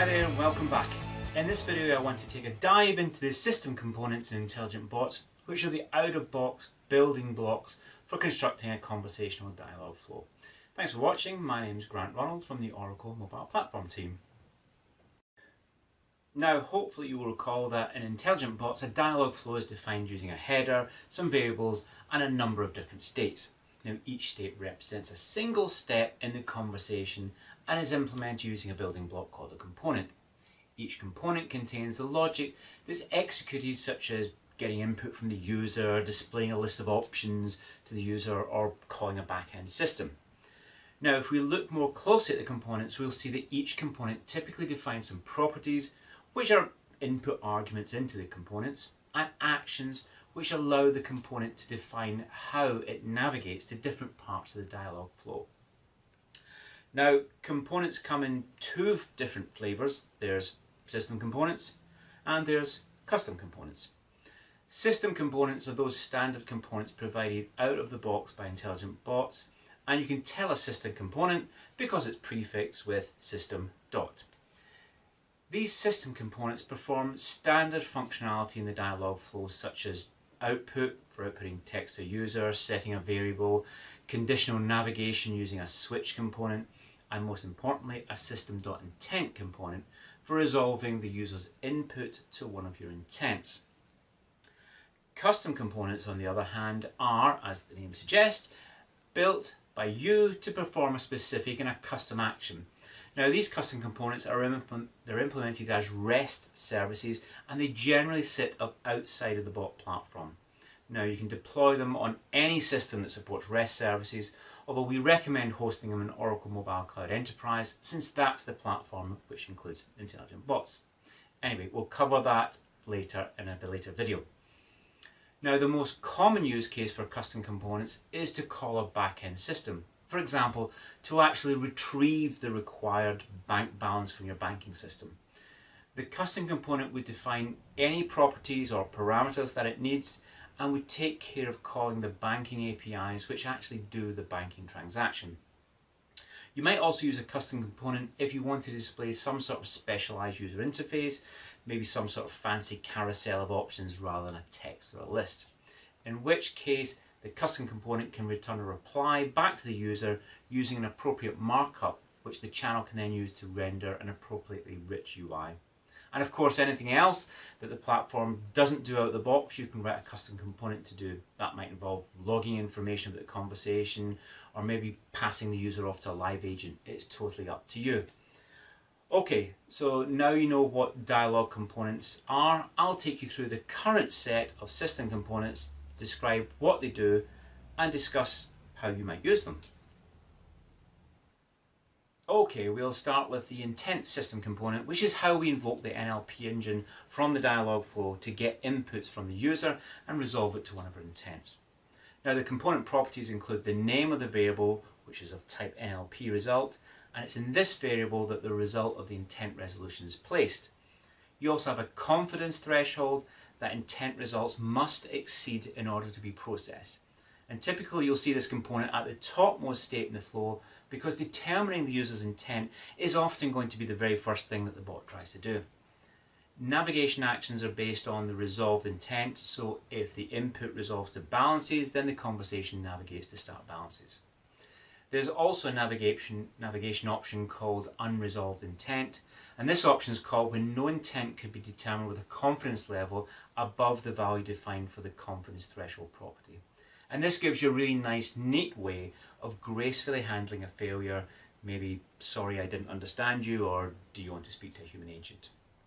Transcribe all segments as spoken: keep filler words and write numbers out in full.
Hi there and welcome back. In this video I want to take a dive into the system components in intelligent bots, which are the out-of-box building blocks for constructing a conversational dialogue flow. Thanks for watching. My name is Grant Ronald from the Oracle Mobile Platform team. Now hopefully you will recall that in intelligent bots a dialogue flow is defined using a header, some variables and a number of different states. Now each state represents a single step in the conversation and is implemented using a building block called a component. Each component contains the logic that's executed, such as getting input from the user, displaying a list of options to the user, or calling a back-end system. Now if we look more closely at the components, we'll see that each component typically defines some properties, which are input arguments into the components, and actions which allow the component to define how it navigates to different parts of the dialogue flow. Now, components come in two different flavors. There's system components and there's custom components. System components are those standard components provided out of the box by intelligent bots, and you can tell a system component because it's prefixed with system dot. These system components perform standard functionality in the dialogue flow, such as output for outputting text to a user, setting a variable, conditional navigation using a switch component, and most importantly a system.intent component for resolving the user's input to one of your intents. Custom components, on the other hand, are, as the name suggests, built by you to perform a specific and a custom action. Now these custom components are implement, they're implemented as REST services, and they generally sit up outside of the bot platform. Now you can deploy them on any system that supports REST services, although we recommend hosting them in Oracle Mobile Cloud Enterprise, since that's the platform which includes intelligent bots. Anyway, we'll cover that later in a later video. Now the most common use case for custom components is to call a back-end system. For example, to actually retrieve the required bank balance from your banking system. The custom component would define any properties or parameters that it needs and would take care of calling the banking A P Is which actually do the banking transaction. You might also use a custom component if you want to display some sort of specialized user interface, maybe some sort of fancy carousel of options rather than a text or a list. In which case, the custom component can return a reply back to the user using an appropriate markup, which the channel can then use to render an appropriately rich U I. And of course, anything else that the platform doesn't do out of the box, you can write a custom component to do. That might involve logging information about the conversation, or maybe passing the user off to a live agent. It's totally up to you. Okay, so now you know what dialogue components are. I'll take you through the current set of system components, describe what they do, and discuss how you might use them. Okay, we'll start with the intent system component, which is how we invoke the N L P engine from the dialogue flow to get inputs from the user and resolve it to one of our intents. Now the component properties include the name of the variable, which is of type N L P result, and it's in this variable that the result of the intent resolution is placed. You also have a confidence threshold that intent results must exceed in order to be processed. And typically you'll see this component at the topmost state in the flow, because determining the user's intent is often going to be the very first thing that the bot tries to do. Navigation actions are based on the resolved intent, so if the input resolves to balances, then the conversation navigates to start balances. There's also a navigation, navigation option called unresolved intent, and this option is called when no intent could be determined with a confidence level above the value defined for the confidence threshold property. And this gives you a really nice, neat way of gracefully handling a failure, maybe sorry I didn't understand you, or do you want to speak to a human agent?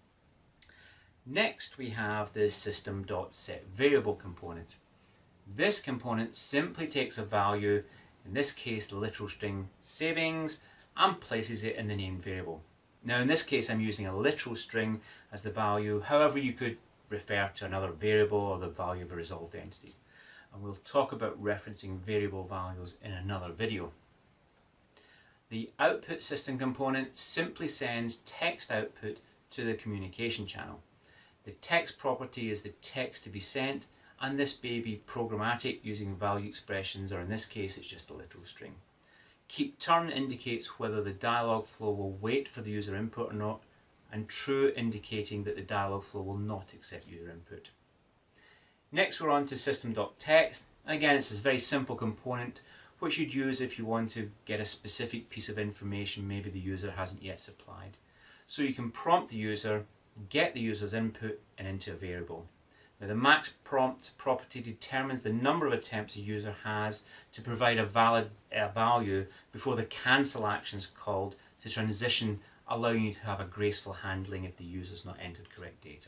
Next we have the system.setVariable component. This component simply takes a value, in this case the literal string savings, and places it in the named variable. Now in this case I'm using a literal string as the value, however you could refer to another variable or the value of a resolved entity. And we'll talk about referencing variable values in another video. The output system component simply sends text output to the communication channel. The text property is the text to be sent, and this may be programmatic using value expressions, or in this case it's just a literal string. Keep turn indicates whether the dialog flow will wait for the user input or not, and true indicating that the dialog flow will not accept user input. Next we're on to system.text. Again, it's a very simple component which you'd use if you want to get a specific piece of information maybe the user hasn't yet supplied. So you can prompt the user, get the user's input and into a variable. Now the max prompt property determines the number of attempts a user has to provide a valid uh, value before the cancel action is called to transition, allowing you to have a graceful handling if the user's not entered correct data.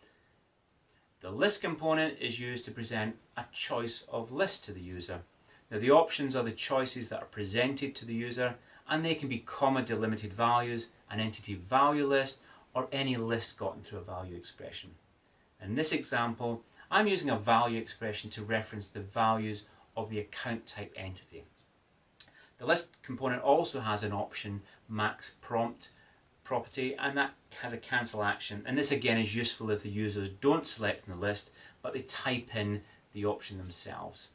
The list component is used to present a choice of list to the user. Now the options are the choices that are presented to the user, and they can be comma delimited values, an entity value list, or any list gotten through a value expression. In this example, I'm using a value expression to reference the values of the account type entity. The list component also has an option max prompt property, and that has a cancel action, and this again is useful if the users don't select from the list but they type in the option themselves.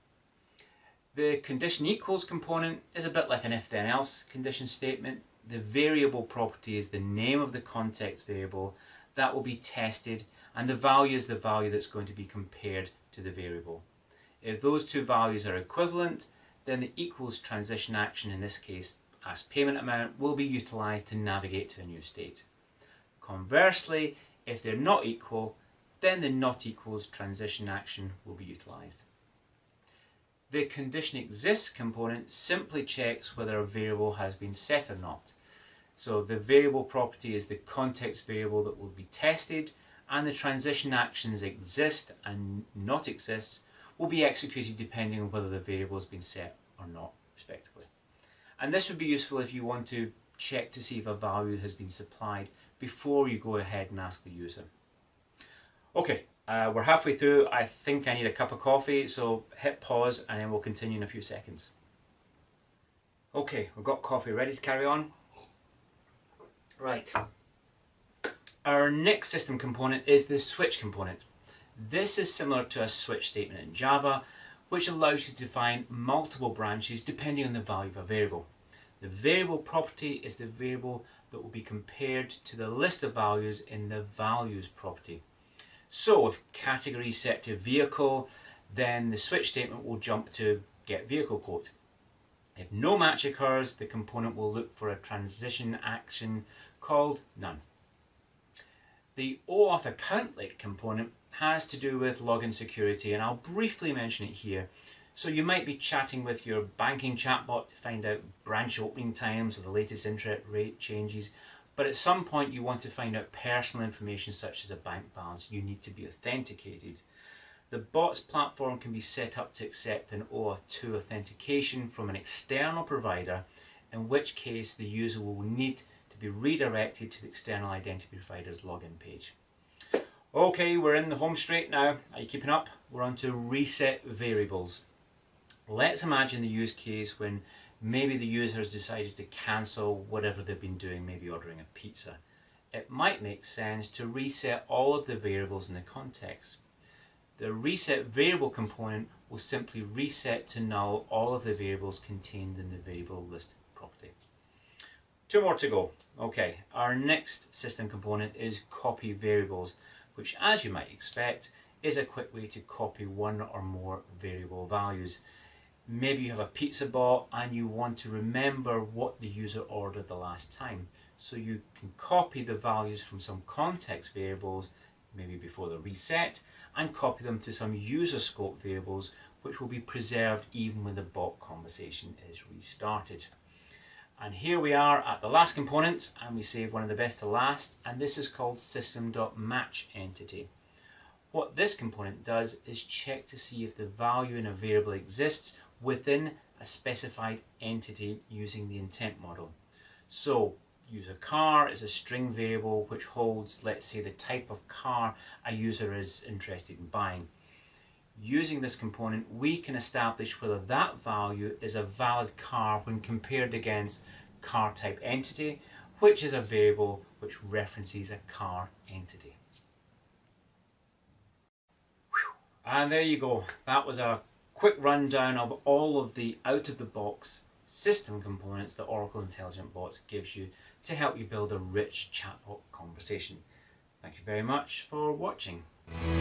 The condition equals component is a bit like an if then else condition statement. The variable property is the name of the context variable that will be tested, and the value is the value that's going to be compared to the variable. If those two values are equivalent, then the equals transition action, in this case as payment amount, will be utilised to navigate to a new state. Conversely, if they're not equal, then the not equals transition action will be utilised. The condition exists component simply checks whether a variable has been set or not. So the variable property is the context variable that will be tested, and the transition actions exist and not exists will be executed depending on whether the variable has been set or not, respectively. And this would be useful if you want to check to see if a value has been supplied before you go ahead and ask the user. Okay, uh, we're halfway through. I think I need a cup of coffee, so hit pause and then we'll continue in a few seconds. Okay, we've got coffee ready to carry on. Right. Our next system component is the switch component. This is similar to a switch statement in Java, which allows you to define multiple branches depending on the value of a variable. The variable property is the variable that will be compared to the list of values in the values property. So if category is set to vehicle, then the switch statement will jump to get vehicle quote. If no match occurs, the component will look for a transition action called none. The OAuth account link component has to do with login security, and I'll briefly mention it here. So you might be chatting with your banking chatbot to find out branch opening times or the latest interest rate changes, but at some point you want to find out personal information such as a bank balance. You need to be authenticated. The bot's platform can be set up to accept an OAuth two authentication from an external provider, in which case the user will need to be redirected to the external identity provider's login page. Okay, we're in the home straight now. Are you keeping up? We're on to reset variables. Let's imagine the use case when maybe the user has decided to cancel whatever they've been doing, maybe ordering a pizza. It might make sense to reset all of the variables in the context. The reset variable component will simply reset to null all of the variables contained in the variable list property. Two more to go. Okay, our next system component is copy variables, which, as you might expect, is a quick way to copy one or more variable values. Maybe you have a pizza bot and you want to remember what the user ordered the last time. So you can copy the values from some context variables, maybe before the reset, and copy them to some user scope variables, which will be preserved even when the bot conversation is restarted. And here we are at the last component, and we save one of the best to last, and this is called system.MatchEntity. What this component does is check to see if the value in a variable exists within a specified entity using the intent model. So user car is a string variable which holds, let's say, the type of car a user is interested in buying. Using this component, we can establish whether that value is a valid car when compared against car type entity, which is a variable which references a car entity. And there you go. That was a quick rundown of all of the out-of-the-box system components that Oracle Intelligent Bots gives you to help you build a rich chatbot conversation. Thank you very much for watching.